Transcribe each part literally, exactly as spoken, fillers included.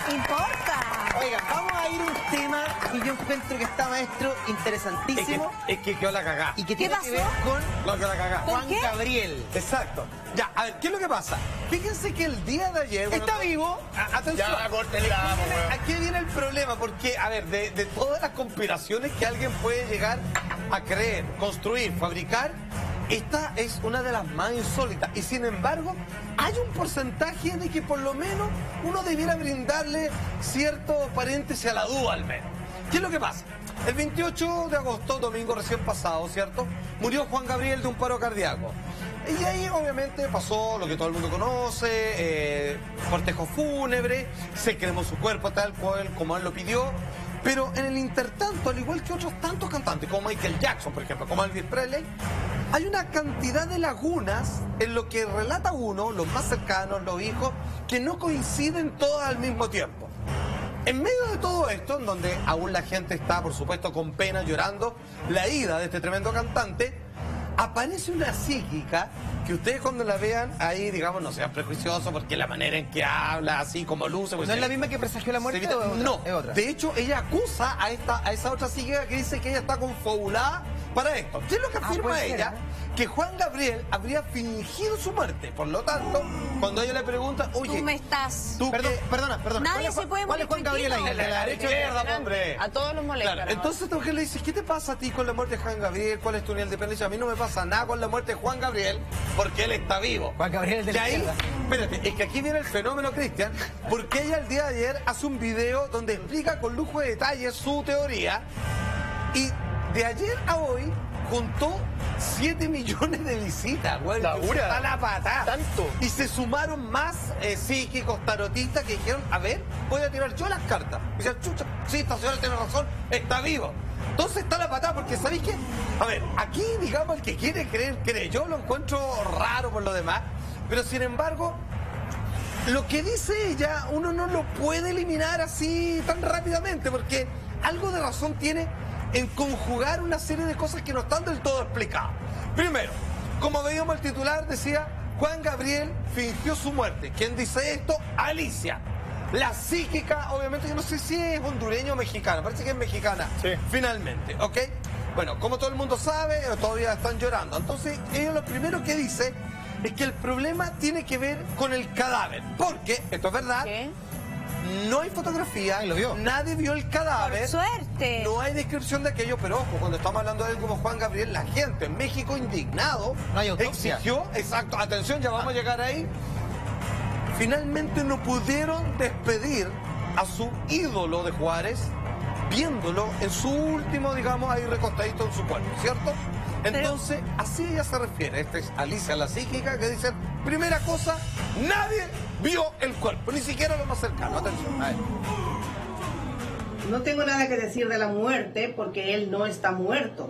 importa. Oiga, vamos a ir a un tema que yo encuentro que está, maestro, interesantísimo. Es que, es que quedó la cagá. Y que ¿Qué tiene pasó? que ver con No, que la cagá. Juan qué? Gabriel. Exacto. Ya, a ver, ¿qué es lo que pasa? Fíjense que el día de ayer... bueno, ¿Está no- vivo? A- Atención. Ya, córtenla, Aquí po, viene- weón. Aquí viene el problema, porque, a ver, de, de todas las conspiraciones que alguien puede llegar a creer, construir, fabricar, esta es una de las más insólitas. Y sin embargo, hay un porcentaje de que por lo menos uno debiera brindarle cierto paréntesis a la duda al menos. ¿Qué es lo que pasa? El veintiocho de agosto, domingo recién pasado, ¿cierto? Murió Juan Gabriel de un paro cardíaco. Y ahí obviamente pasó lo que todo el mundo conoce, eh, cortejo fúnebre, se cremó su cuerpo tal cual como él lo pidió. Pero en el intertanto, al igual que otros tantos cantantes, como Michael Jackson, por ejemplo, como Elvis Presley, hay una cantidad de lagunas en lo que relata uno, los más cercanos, los hijos, que no coinciden todas al mismo tiempo. En medio de todo esto, en donde aún la gente está, por supuesto, con pena, llorando la ida de este tremendo cantante, aparece una psíquica que ustedes cuando la vean ahí, digamos, no sean prejuiciosos porque la manera en que habla, así como luce... Pues, ¿No es la misma que presagió la muerte? se- o es otra? No, Es otra. de hecho ella acusa a esta a esa otra psíquica que dice que ella está confabulada para esto. ¿Qué es lo que afirma puede ser, ella? ¿eh? Que Juan Gabriel habría fingido su muerte. Por lo tanto, cuando ella le pregunta, oye, Tú me estás... ¿tú Perdón, qué- perdona, perdona. Nadie ¿Cuál es se Juan- puede ¿Cuál es Juan morir Gabriel ahí? tranquilo. ¿El de la derecha o el de la izquierda? hombre. A todos los molesta. Claro, ¿no? entonces esta mujer le dice, ¿qué te pasa a ti con la muerte de Juan Gabriel? ¿Cuál es tu nivel de dependencia? A mí no me pasa nada con la muerte de Juan Gabriel porque él está vivo. Juan Gabriel es de Y la ahí, izquierda. espérate, es que aquí viene el fenómeno, Cristian, porque ella el día de ayer hace un video donde explica con lujo de detalles su teoría y de ayer a hoy juntó siete millones de visitas, güey. La ura. Está la patada. ¿Tanto? Y se sumaron más eh, psíquicos, tarotistas que dijeron, a ver, voy a tirar yo las cartas. Y dicen, chucha, sí, esta señora tiene razón, está vivo. Entonces está la patada, porque ¿sabéis qué? A ver, aquí, digamos, el que quiere creer, cree. Yo lo encuentro raro por lo demás, pero sin embargo, lo que dice ella, uno no lo puede eliminar así tan rápidamente, porque algo de razón tiene en conjugar una serie de cosas que no están del todo explicadas. Primero, como veíamos el titular, decía, Juan Gabriel fingió su muerte. ¿Quién dice esto? Alicia. La psíquica, obviamente, yo no sé si es hondureña o mexicana, parece que es mexicana, Sí. finalmente, ¿ok? Bueno, como todo el mundo sabe, todavía están llorando. Entonces, ella lo primero que dice es que el problema tiene que ver con el cadáver. Porque, esto es verdad, ¿Qué? no hay fotografía, Nadie lo vio. nadie vio el cadáver. Suerte. No hay descripción de aquello, pero ojo, cuando estamos hablando de él como Juan Gabriel, la gente en México indignado No hay autopsia. exigió, exacto, atención, ya vamos a llegar ahí. Finalmente no pudieron despedir a su ídolo de Juárez, viéndolo en su último, digamos, ahí recostadito en su cuerpo, ¿cierto? Entonces, así ella se refiere. Esta es Alicia la psíquica que dice, primera cosa, nadie vio el cuerpo, ni siquiera lo más cercano. Atención, a ver. No tengo nada que decir de la muerte porque él no está muerto.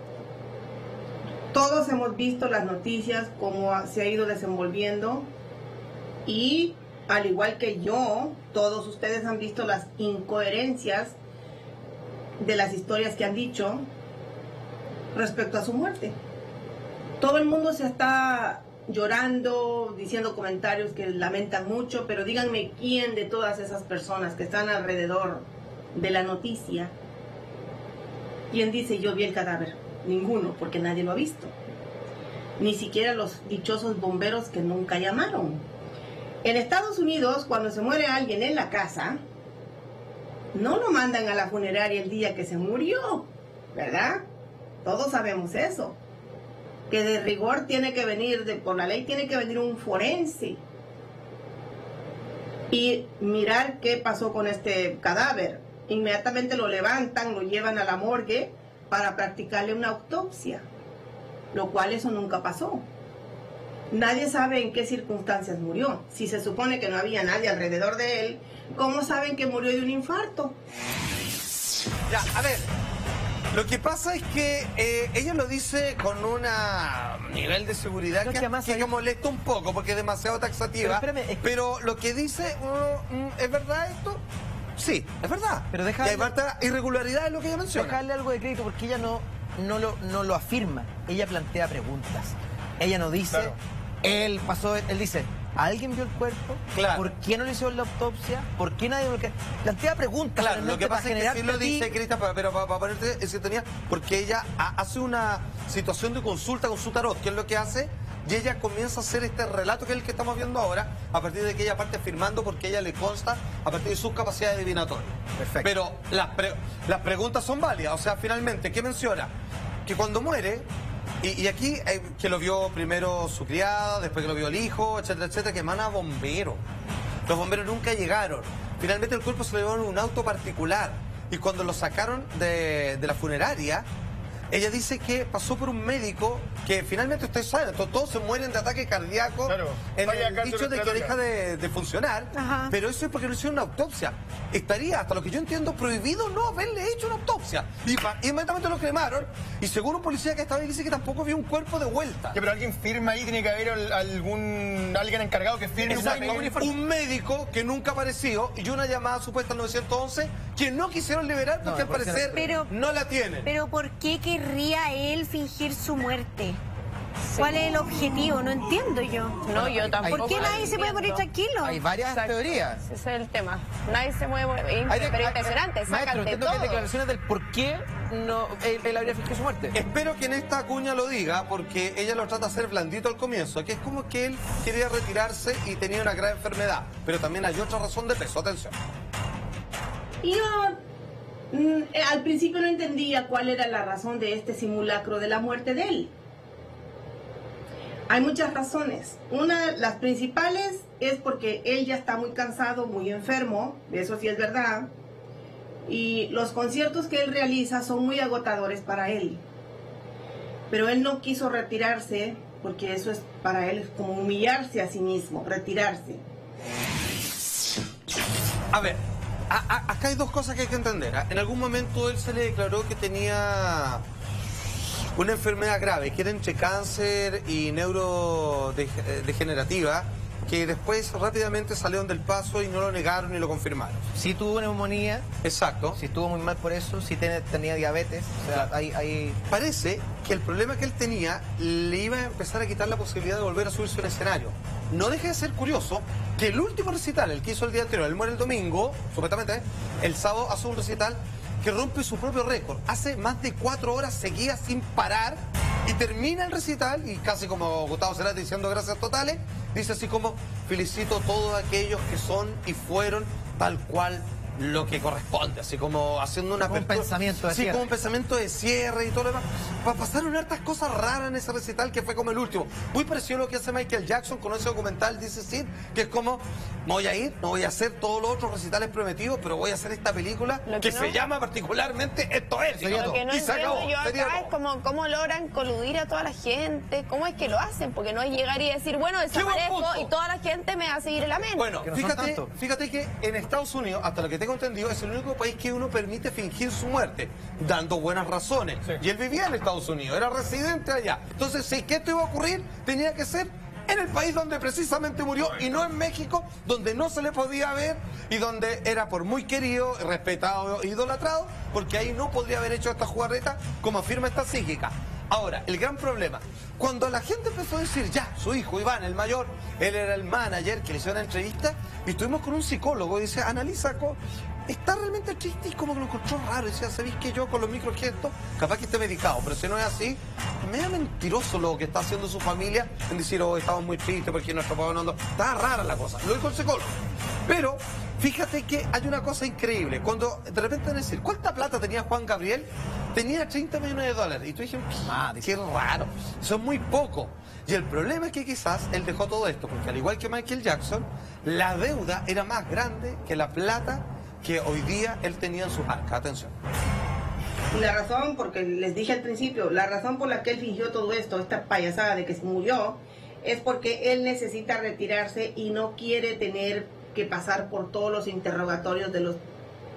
Todos hemos visto las noticias, cómo se ha ido desenvolviendo y al igual que yo, todos ustedes han visto las incoherencias de las historias que han dicho respecto a su muerte. Todo el mundo se está llorando, diciendo comentarios que lamentan mucho, pero díganme quién de todas esas personas que están alrededor de la noticia, quién dice yo vi el cadáver. Ninguno, porque nadie lo ha visto. Ni siquiera los dichosos bomberos que nunca llamaron. En Estados Unidos, cuando se muere alguien en la casa, no lo mandan a la funeraria el día que se murió, ¿verdad? Todos sabemos eso. Que de rigor tiene que venir, de, por la ley tiene que venir un forense y mirar qué pasó con este cadáver. Inmediatamente lo levantan, lo llevan a la morgue para practicarle una autopsia, lo cual eso nunca pasó. Nadie sabe en qué circunstancias murió. Si se supone que no había nadie alrededor de él, ¿cómo saben que murió de un infarto? Ya, a ver. Lo que pasa es que eh, ella lo dice con un nivel de seguridad No, que, que además que hay- que molesta un poco porque es demasiado taxativa. Pero espérame, es que- Pero lo que dice, uh, mm, ¿es verdad esto? Sí, es verdad. Pero deja- Y hay falta irregularidad en lo que ella menciona. Dejarle algo de crédito porque ella no, no, lo, no lo afirma. Ella plantea preguntas. Ella no dice, Claro. él pasó, él dice, ¿Alguien vio el cuerpo? Claro. ¿Por qué no le hicieron la autopsia? ¿Por qué nadie...? Porque plantea preguntas. Claro, lo que pasa es que sí lo a ti- dice Cristian, pa- pero para ponerte en sintonía, porque ella ha- hace una situación de consulta con su tarot, que es lo que hace, y ella comienza a hacer este relato que es el que estamos viendo ahora, a partir de que ella parte firmando porque ella le consta a partir de sus capacidades adivinatorias. Perfecto. Pero las, pre- las preguntas son válidas, o sea, finalmente, ¿qué menciona? Que cuando muere, y, y aquí eh, que lo vio primero su criada, después que lo vio el hijo, etcétera, etcétera, que emana bomberos. Los bomberos nunca llegaron. Finalmente el cuerpo se lo llevaron en un auto particular. Y cuando lo sacaron de, de la funeraria, ella dice que pasó por un médico que finalmente ustedes saben, to- todos se mueren de ataque cardíaco Claro, en falla el dicho de que cardiorrespiratoria. deja de, de funcionar, Ajá. pero eso es porque no hicieron una autopsia. Estaría, hasta lo que yo entiendo, prohibido no haberle hecho una autopsia. Y pa- inmediatamente lo cremaron, y según un policía que estaba ahí dice que tampoco vio un cuerpo de vuelta. Ya, pero alguien firma ahí, tiene que haber al- algún alguien encargado que firme un Exacto, papel. un médico que nunca apareció y una llamada supuesta al nueve once que no quisieron liberar porque al por cierto. parecer Pero- no la tienen. Pero ¿por qué querría él fingir su muerte? ¿Cuál es el objetivo? No entiendo yo. No, yo tampoco. ¿Por qué nadie se puede morir entiendo. tranquilo? Hay varias Exacto. teorías. Ese es el tema. Nadie se mueve. Es Hay de- pero hay- impresionante. Maestro, Sacan de entiendo que hay todo. declaraciones del por qué no, él, él habría fingido su muerte. Espero que en esta cuña lo diga porque ella lo trata de hacer blandito al comienzo, que es como que él quería retirarse y tenía una grave enfermedad, pero también hay otra razón de peso, atención. Y yo mm, eh, al principio no entendía cuál era la razón de este simulacro de la muerte de él. Hay muchas razones. Una de las principales es porque él ya está muy cansado, muy enfermo, eso sí es verdad. Y los conciertos que él realiza son muy agotadores para él. Pero él no quiso retirarse porque eso es para él como humillarse a sí mismo, retirarse. A ver, a- a- acá hay dos cosas que hay que entender. ¿ah? En algún momento él se le declaró que tenía una enfermedad grave, que era entre cáncer y neurodegenerativa, que después rápidamente salieron del paso y no lo negaron ni lo confirmaron. Si tuvo neumonía, Exacto. si estuvo muy mal por eso, si tiene- tenía diabetes, o sea, hay, hay... Parece que el problema que él tenía le iba a empezar a quitar la posibilidad de volver a subirse a un escenario. No deje de ser curioso que el último recital, el que hizo el día anterior, él muere el domingo, supuestamente, el sábado hace un recital que rompe su propio récord. Hace más de cuatro horas seguidas sin parar y termina el recital y casi como Gustavo Cerati diciendo gracias totales, dice así como felicito a todos aquellos que son y fueron tal cual lo que corresponde, así como haciendo una Como un apertura- pensamiento de sí, cierre. como un pensamiento de cierre y todo lo demás. Pa- Pasaron hartas cosas raras en ese recital que fue como el último. Muy parecido a lo que hace Michael Jackson con ese documental, dice Sid, que es como, me voy a ir, no voy a hacer todos los otros recitales prometidos, pero voy a hacer esta película Lo que, que se no- llama particularmente Esto es. Sería digamos. Lo que no y se entiendo acabó. yo Sería acá todo. es como cómo logran coludir a toda la gente, cómo es que lo hacen, porque no es llegar y decir, bueno, buen desaparezco punto. y toda la gente me va a seguir el amén. Bueno, Que no son fíjate, tantos. fíjate que en Estados Unidos, hasta lo que tengo entendido, es el único país que uno permite fingir su muerte, dando buenas razones. Sí. Y él vivía en Estados Unidos, era residente allá. Entonces, si que esto iba a ocurrir, tenía que ser en el país donde precisamente murió y no en México, donde no se le podía ver y donde era por muy querido, respetado, idolatrado, porque ahí no podría haber hecho esta jugarreta como afirma esta psíquica. Ahora, el gran problema, cuando la gente empezó a decir, ya, su hijo Iván, el mayor, él era el manager que le hizo una entrevista, y estuvimos con un psicólogo, y dice, analiza, co- está realmente triste y como que lo encontró raro, y decía, ¿sabéis que yo con los microgestos, capaz que esté medicado, pero si no es así, es medio mentiroso lo que está haciendo su familia en decir, oh, estamos muy tristes porque nuestro papá no andó. Está rara la cosa, lo dijo el psicólogo. Pero, fíjate que hay una cosa increíble, cuando de repente van a decir, ¿cuánta plata tenía Juan Gabriel? Tenía treinta millones de dólares. Y tú dijiste, ah, qué raro, eso es muy poco. Y el problema es que quizás él dejó todo esto, porque al igual que Michael Jackson, la deuda era más grande que la plata que hoy día él tenía en sus arcas. Atención. Y la razón, porque les dije al principio, la razón por la que él fingió todo esto, esta payasada de que se murió, es porque él necesita retirarse y no quiere tener que pasar por todos los interrogatorios de los,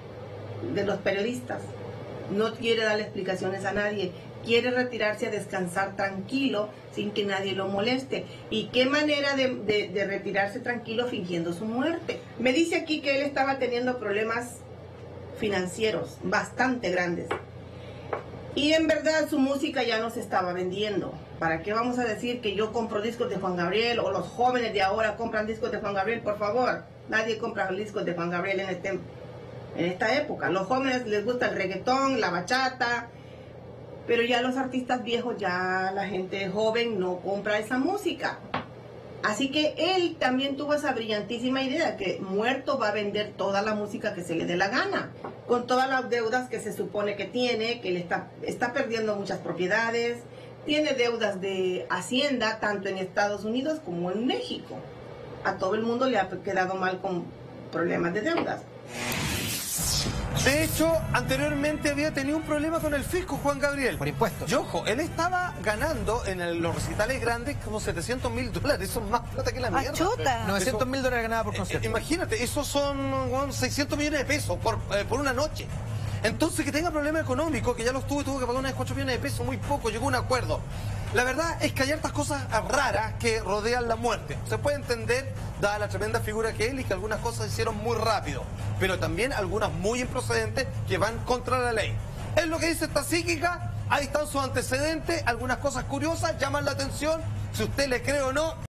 de los periodistas. No quiere darle explicaciones a nadie. Quiere retirarse a descansar tranquilo sin que nadie lo moleste. ¿Y qué manera de, de- de retirarse tranquilo fingiendo su muerte? Me dice aquí que él estaba teniendo problemas financieros bastante grandes. Y en verdad su música ya no se estaba vendiendo. ¿Para qué vamos a decir que yo compro discos de Juan Gabriel o los jóvenes de ahora compran discos de Juan Gabriel? Por favor, nadie compra discos de Juan Gabriel en, este, en esta época. Los jóvenes les gusta el reggaetón, la bachata, pero ya los artistas viejos, ya la gente joven no compra esa música. Así que él también tuvo esa brillantísima idea que muerto va a vender toda la música que se le dé la gana, con todas las deudas que se supone que tiene, que él está, está perdiendo muchas propiedades, tiene deudas de Hacienda tanto en Estados Unidos como en México. A todo el mundo le ha quedado mal con problemas de deudas. De hecho, anteriormente había tenido un problema con el fisco, Juan Gabriel. Por impuestos. Y ojo, él estaba ganando en el- los recitales grandes como setecientos mil dólares. Eso es más plata que la Ah, mierda. chuta. novecientos mil dólares ganaba por Eh, concierto. Imagínate, esos son bueno, seiscientos millones de pesos por, eh, por una noche. Entonces, que tenga problema económico, que ya los tuvo y tuvo que pagar unas cuatro millones de pesos, muy poco, llegó a un acuerdo. La verdad es que hay hartas cosas raras que rodean la muerte. Se puede entender, dada la tremenda figura que él, y que algunas cosas se hicieron muy rápido, pero también algunas muy improcedentes que van contra la ley. Es lo que dice esta psíquica, ahí están sus antecedentes, algunas cosas curiosas, llaman la atención, si usted le cree o no.